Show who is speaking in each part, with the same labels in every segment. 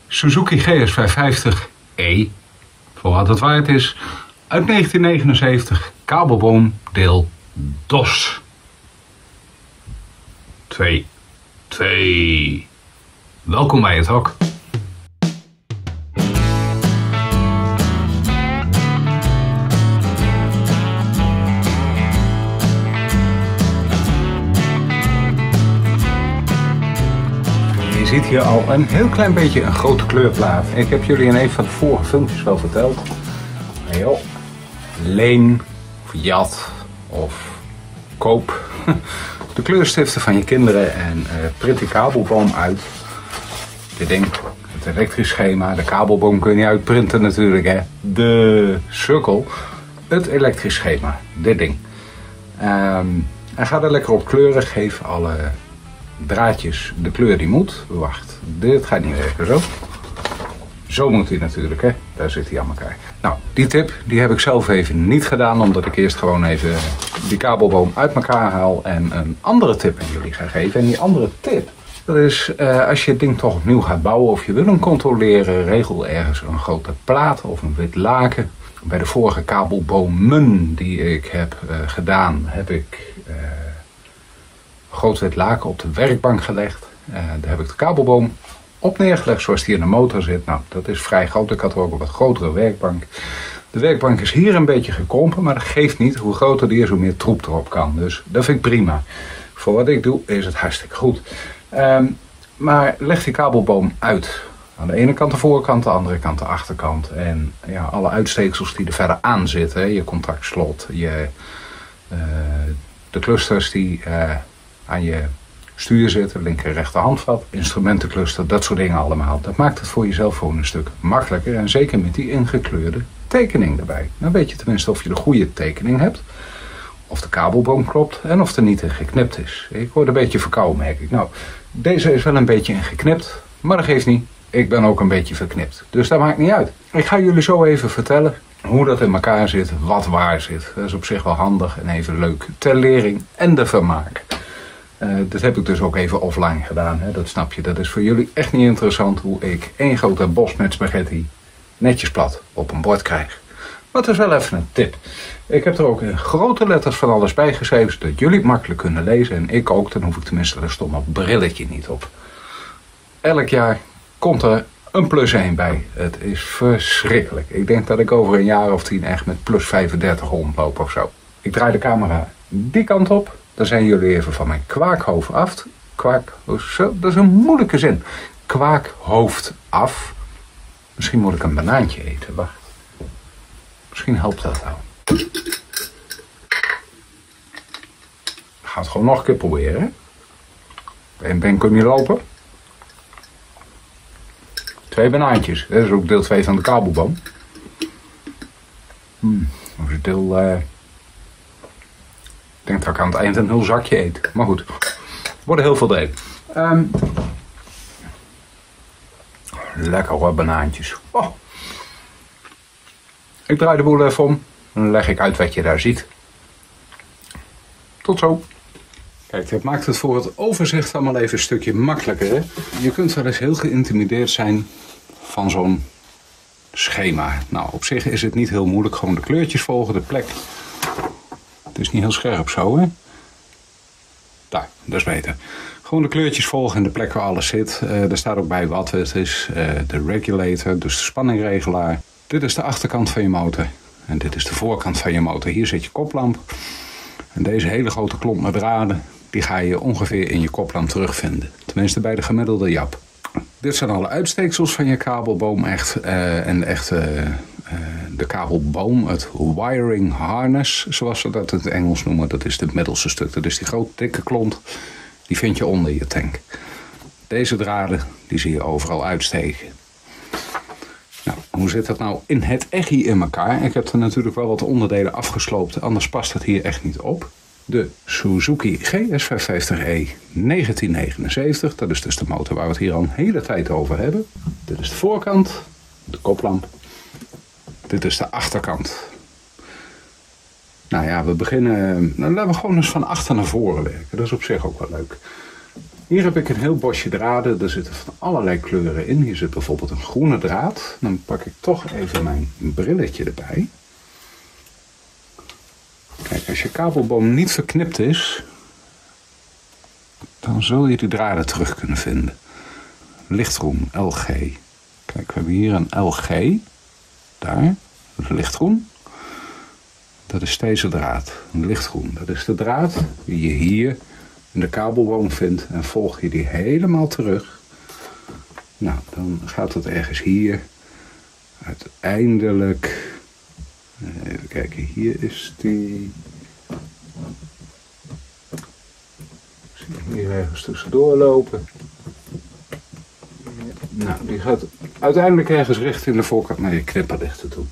Speaker 1: Suzuki GS550e, voor wat het waard is, uit 1979, kabelboom deel DOS 2. Welkom bij het hok. Je ziet hier al een heel klein beetje een grote kleurplaat. Ik heb jullie in een van de vorige filmpjes wel verteld. Joh, leen of jat of koop de kleurstiften van je kinderen en print die kabelboom uit. Dit ding, het elektrisch schema, de kabelboom kun je niet uitprinten natuurlijk, hè. De sukkel, het elektrisch schema, dit ding. En ga er lekker op kleuren, geef alle draadjes de kleur die moet. Wacht, dit gaat niet werken zo. Zo moet hij natuurlijk, hè. Daar zit hij aan elkaar. Nou, die tip die heb ik zelf even niet gedaan, omdat ik eerst gewoon even die kabelboom uit elkaar haal en een andere tip aan jullie ga geven. En die andere tip, dat is als je het ding toch opnieuw gaat bouwen of je wil hem controleren, regel ergens een grote plaat of een wit laken. Bij de vorige kabelbomen die ik heb gedaan, heb ik groot wit laken op de werkbank gelegd. Daar heb ik de kabelboom op neergelegd zoals die in de motor zit. Nou, dat is vrij groot. Ik had er ook een wat grotere werkbank. De werkbank is hier een beetje gekrompen, maar dat geeft niet. Hoe groter die is, hoe meer troep erop kan. Dus dat vind ik prima. Voor wat ik doe is het hartstikke goed. Maar leg die kabelboom uit. Aan de ene kant de voorkant, de andere kant de achterkant. En ja, alle uitsteeksels die er verder aan zitten. Je contactslot, de clusters die aan je stuur zitten, linker en rechter handvat, instrumentencluster, dat soort dingen allemaal. Dat maakt het voor jezelf gewoon een stuk makkelijker. En zeker met die ingekleurde tekening erbij. Dan weet je tenminste of je de goede tekening hebt. Of de kabelboom klopt en of er niet in geknipt is. Ik word een beetje verkouden, merk ik. Nou, deze is wel een beetje ingeknipt, maar dat geeft niet. Ik ben ook een beetje verknipt. Dus dat maakt niet uit. Ik ga jullie zo even vertellen hoe dat in elkaar zit, wat waar zit. Dat is op zich wel handig en even leuk ter lering en de vermaak. Dat heb ik dus ook even offline gedaan. Hè? Dat snap je. Dat is voor jullie echt niet interessant hoe ik één grote bos met spaghetti netjes plat op een bord krijg. Maar het is wel even een tip. Ik heb er ook in grote letters van alles bij geschreven, zodat jullie het makkelijk kunnen lezen. En ik ook, dan hoef ik tenminste een stomme brilletje niet op. Elk jaar komt er een +1 bij. Het is verschrikkelijk. Ik denk dat ik over een jaar of 10 echt met +35 rondloop of zo. Ik draai de camera die kant op. Dan zijn jullie even van mijn kwaakhoofd af. Zo, dat is een moeilijke zin. Kwaakhoofd af. Misschien moet ik een banaantje eten. Wacht. Misschien helpt dat wel. Ik ga het gewoon nog een keer proberen. Ben kun je lopen? 2 banaantjes. Dat is ook deel 2 van de kabelboom. Dat is deel... Ik denk dat ik aan het eind een heel zakje eet. Maar goed, er worden heel veel delen. Lekker hoor, banaantjes. Oh. Ik draai de boel even om. En dan leg ik uit wat je daar ziet. Tot zo. Kijk, dat maakt het voor het overzicht allemaal even een stukje makkelijker. Hè? Je kunt wel eens heel geïntimideerd zijn van zo'n schema. Nou, op zich is het niet heel moeilijk. Gewoon de kleurtjes volgen, de plek. Het is niet heel scherp zo, hè? Daar, dat is beter. Gewoon de kleurtjes volgen en de plek waar alles zit. Er staat ook bij wat het is. De regulator, dus de spanningregelaar. Dit is de achterkant van je motor. En dit is de voorkant van je motor. Hier zit je koplamp. En deze hele grote klomp met draden, die ga je ongeveer in je koplamp terugvinden. Tenminste bij de gemiddelde Jap. Dit zijn alle uitsteeksels van je kabelboom echt. En echt... de kabelboom, het wiring harness, zoals ze dat in het Engels noemen. Dat is het middelste stuk. Dat is die grote dikke klont. Die vind je onder je tank. Deze draden, die zie je overal uitsteken. Nou, hoe zit dat nou in het echi in elkaar? Ik heb er natuurlijk wel wat onderdelen afgesloopt. Anders past het hier echt niet op. De Suzuki GS550e 1979. Dat is dus de motor waar we het hier al een hele tijd over hebben. Dit is de voorkant. De koplamp. Dit is de achterkant. Nou ja, we beginnen... Nou, laten we gewoon eens van achter naar voren werken. Dat is op zich ook wel leuk. Hier heb ik een heel bosje draden. Er zitten van allerlei kleuren in. Hier zit bijvoorbeeld een groene draad. Dan pak ik toch even mijn brilletje erbij. Kijk, als je kabelboom niet verknipt is, dan zul je die draden terug kunnen vinden. Lichtgroen, LG. Kijk, we hebben hier een LG. Daar, lichtgroen. Dat is deze draad, lichtgroen. Dat is de draad die je hier in de kabelboom vindt. En volg je die helemaal terug. Nou, dan gaat het ergens hier. Uiteindelijk. Even kijken, hier is die. Ik zie hier ergens tussendoor lopen. Nou, die gaat uiteindelijk ergens richting de voorkant naar je knipperlichten toe.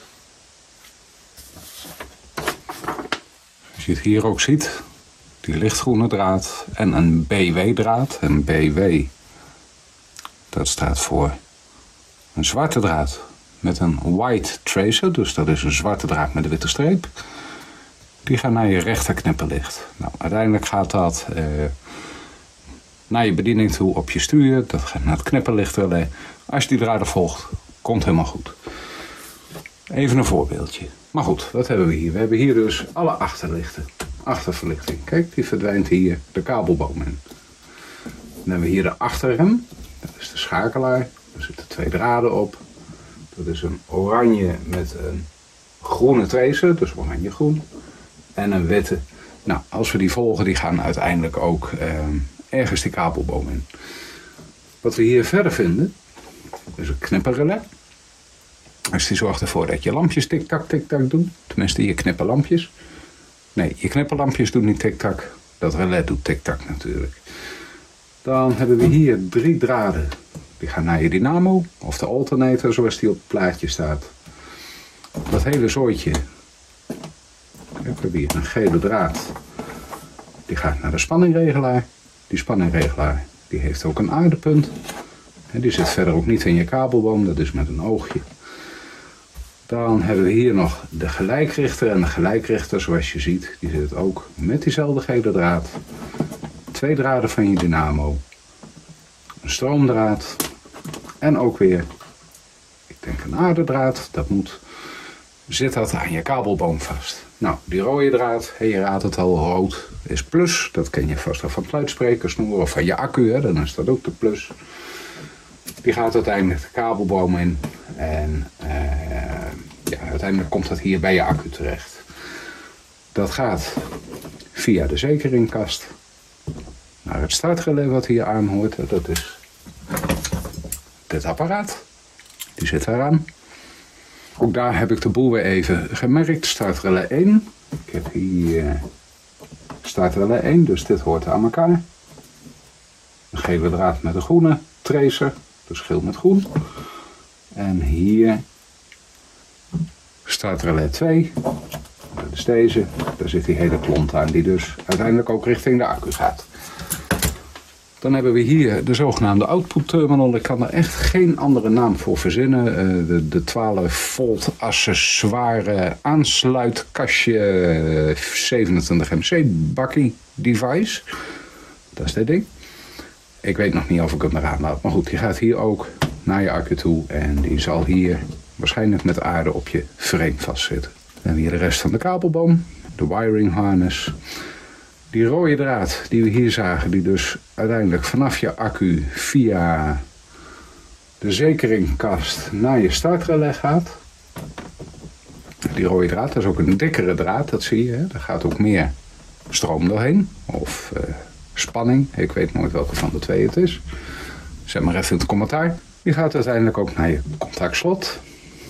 Speaker 1: Als je het hier ook ziet, die lichtgroene draad en een BW-draad. En BW, dat staat voor een zwarte draad met een white tracer. Dus dat is een zwarte draad met een witte streep. Die gaan naar je rechterknipperlicht. Nou, uiteindelijk gaat dat naar je bediening toe op je stuur. Dat gaat naar het knipperlichtrelais. Als je die draden volgt, komt helemaal goed. Even een voorbeeldje. Maar goed, wat hebben we hier? We hebben hier dus alle achterlichten. Achterverlichting. Kijk, die verdwijnt hier de kabelboom in. Dan hebben we hier de achterrem. Dat is de schakelaar. Er zitten 2 draden op. Dat is een oranje met een groene tracer. Dus oranje-groen. En een witte. Nou, als we die volgen, die gaan uiteindelijk ook ergens die kabelboom in. Wat we hier verder vinden, is een knipperrelais. Dus die zorgt ervoor dat je lampjes tik-tak doen. Tenminste, je knipperlampjes. Nee, je knipperlampjes doen niet tik-tak. Dat relais doet tik-tak natuurlijk. Dan hebben we hier 3 draden. Die gaan naar je dynamo, of de alternator zoals die op het plaatje staat. Dat hele zooitje. Kijk, we hebben hier een gele draad. Die gaat naar de spanningregelaar. Die spanningregelaar die heeft ook een aardepunt. En die zit verder ook niet in je kabelboom, dat is met een oogje. Dan hebben we hier nog de gelijkrichter. En de gelijkrichter, zoals je ziet, die zit ook met diezelfde gele draad. 2 draden van je dynamo. Een stroomdraad. En ook weer, ik denk een aardedraad. Dat moet, zit dat aan je kabelboom vast. Nou, die rode draad, je raadt het al, rood is plus. Dat ken je vast wel van het luidsprekersnoer of van je accu, hè? Dan is dat ook de plus. Die gaat uiteindelijk de kabelboom in. En uiteindelijk komt dat hier bij je accu terecht. Dat gaat via de zekeringkast naar het startrelais wat hier aan hoort. Dat is dit apparaat. Die zit eraan. Ook daar heb ik de boel weer even gemerkt. Startrelais 1. Ik heb hier startrelais 1, dus dit hoort aan elkaar. Een gele draad met een groene tracer. Dus geel met groen. En hier startrelais 2. Dat is deze. Daar zit die hele klont aan die dus uiteindelijk ook richting de accu gaat. Dan hebben we hier de zogenaamde output terminal. Ik kan er echt geen andere naam voor verzinnen. De 12 volt accessoire aansluitkastje 27 MC bakkie device. Dat is dit ding. Ik weet nog niet of ik hem eraan laat. Maar goed, die gaat hier ook naar je accu toe. En die zal hier waarschijnlijk met aarde op je frame vastzitten. Dan hebben we hier de rest van de kabelboom. De wiring harness. Die rode draad die we hier zagen, die dus uiteindelijk vanaf je accu via de zekeringkast naar je startrelais gaat. Die rode draad, dat is ook een dikkere draad, dat zie je. Hè? Daar gaat ook meer stroom doorheen. Of spanning, ik weet nooit welke van de twee het is. Zeg maar even in het commentaar. Die gaat uiteindelijk ook naar je contactslot.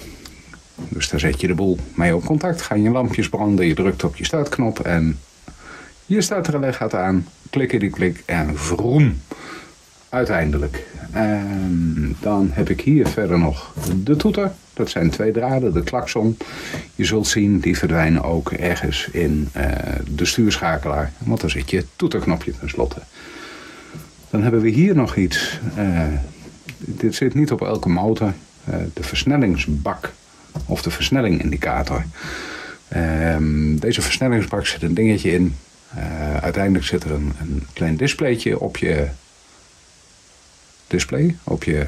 Speaker 1: Dus daar zet je de boel mee op contact. Gaan je lampjes branden, je drukt op je startknop en je startrelais gaat aan. Klikken die klik en vroom. Uiteindelijk. En dan heb ik hier verder nog de toeter. Dat zijn 2 draden, de klakson. Je zult zien, die verdwijnen ook ergens in de stuurschakelaar. Want dan zit je toeterknopje tenslotte. Dan hebben we hier nog iets. Dit zit niet op elke motor. De versnellingsbak. Of de versnellingindicator. Deze versnellingsbak zit een dingetje in. Uiteindelijk zit er een klein displaytje op je display, op je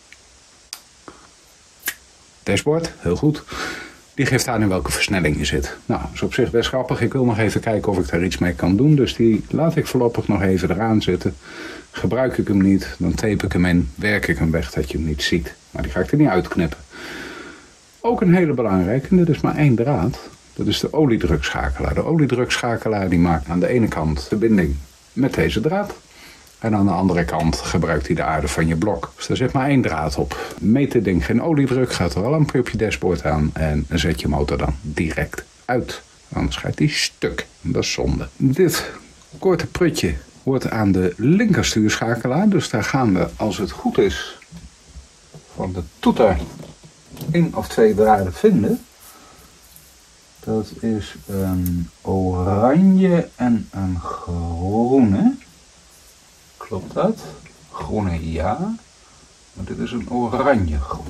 Speaker 1: dashboard. Heel goed. Die geeft aan in welke versnelling je zit. Nou, dat is op zich best grappig. Ik wil nog even kijken of ik daar iets mee kan doen. Dus die laat ik voorlopig nog even eraan zitten. Gebruik ik hem niet, dan tape ik hem in. Werk ik hem weg dat je hem niet ziet. Maar die ga ik er niet uitknippen. Ook een hele belangrijke, en dit is maar 1 draad. Dat is de oliedrukschakelaar. De oliedrukschakelaar die maakt aan de ene kant de binding met deze draad. En aan de andere kant gebruikt hij de aarde van je blok. Dus daar zit maar 1 draad op. Meet dit ding geen oliedruk, gaat er een lampje op je dashboard aan. En zet je motor dan direct uit. Anders gaat die stuk. Dat is zonde. Dit korte prutje hoort aan de linkerstuurschakelaar. Dus daar gaan we, als het goed is, van de toeter 1 of 2 draden vinden. Dat is een oranje en een groene. Klopt dat? Groene ja. Maar dit is een oranje groene.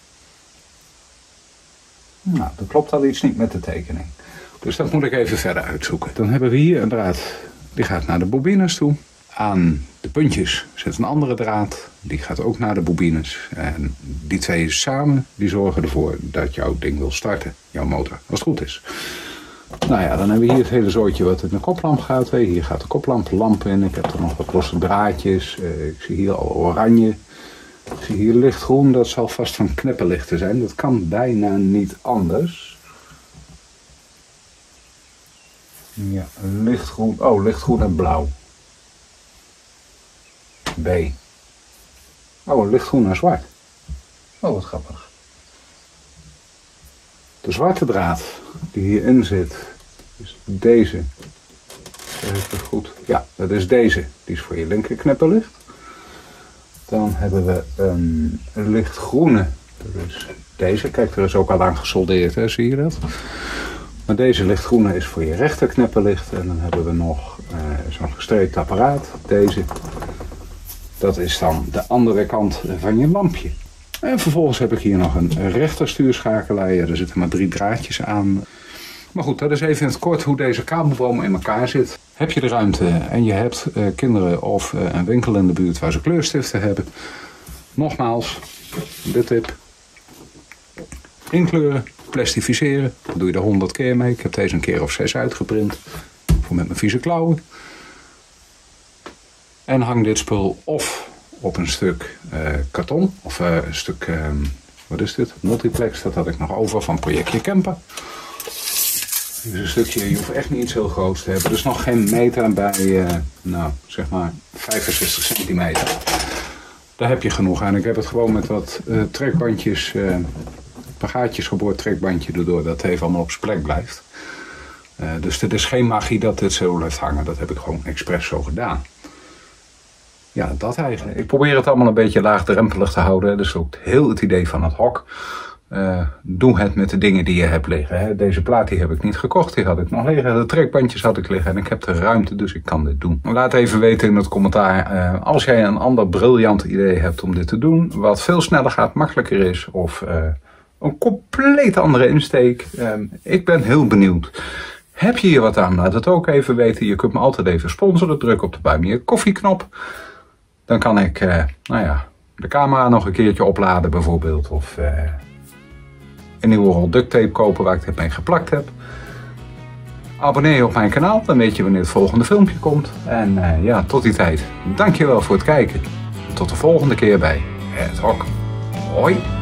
Speaker 1: Nou, dat klopt al iets niet met de tekening. Dus dat moet ik even verder uitzoeken. Dan hebben we hier een draad. Die gaat naar de bobines toe. Aan de puntjes zit een andere draad. Die gaat ook naar de bobines. En die twee samen, die zorgen ervoor dat jouw ding wil starten. Jouw motor, als het goed is. Nou ja, dan hebben we hier het hele zooitje wat in de koplamp gaat. Hier gaat de koplamp in. Ik heb er nog wat losse draadjes. Ik zie hier al oranje. Ik zie hier lichtgroen. Dat zal vast van knipperlichten zijn. Dat kan bijna niet anders. Ja, lichtgroen. Oh, lichtgroen en blauw. B. Oh, lichtgroen en zwart. Oh, wat grappig. De zwarte draad die hierin zit, is deze. Zeg ik het goed? Ja, dat is deze. Die is voor je linker knipperlicht. Dan hebben we een lichtgroene. Dat is deze. Kijk, er is ook al aan gesoldeerd, hè? Zie je dat? Maar deze lichtgroene is voor je rechter knipperlicht. En dan hebben we nog zo'n gestreept apparaat. Deze. Dat is dan de andere kant van je lampje. En vervolgens heb ik hier nog een rechterstuurschakelaar. Ja, er zitten maar 3 draadjes aan. Maar goed, dat is even in het kort hoe deze kabelboom in elkaar zit. Heb je de ruimte en je hebt kinderen of een winkel in de buurt waar ze kleurstiften hebben. Nogmaals, de tip. Inkleuren, plastificeren. Dat doe je er 100 keer mee. Ik heb deze een keer of 6 uitgeprint. Voor met mijn vieze klauwen. En hang dit spul of op een stuk karton. Of een stuk, wat is dit? Multiplex, dat had ik nog over van Projectje Kemper. Dus een stukje, je hoeft echt niet iets heel groots te hebben. Er is nog geen meter bij, nou zeg maar 65 centimeter. Daar heb je genoeg aan. Ik heb het gewoon met wat trekbandjes, paar gaatjes geboord trekbandje erdoor dat het even allemaal op zijn plek blijft. Dus dit is geen magie dat dit zo blijft hangen. Dat heb ik gewoon expres zo gedaan. Ja, dat eigenlijk. Ik probeer het allemaal een beetje laagdrempelig te houden. Dat is ook heel het idee van het hok. Doe het met de dingen die je hebt liggen. Hè. Deze plaat die heb ik niet gekocht, die had ik nog liggen. De trekbandjes had ik liggen en ik heb de ruimte, dus ik kan dit doen. Laat even weten in het commentaar als jij een ander briljant idee hebt om dit te doen. Wat veel sneller gaat, makkelijker is. Of een compleet andere insteek. Ik ben heel benieuwd. Heb je hier wat aan? Laat het ook even weten. Je kunt me altijd even sponsoren. Druk op de Buy Me a Coffee knop. Dan kan ik nou ja, de camera nog een keertje opladen bijvoorbeeld. Of een nieuwe rol duct tape kopen waar ik dit mee geplakt heb. Abonneer je op mijn kanaal, dan weet je wanneer het volgende filmpje komt. En ja, tot die tijd. Dankjewel voor het kijken. Tot de volgende keer bij Het Hok. Hoi!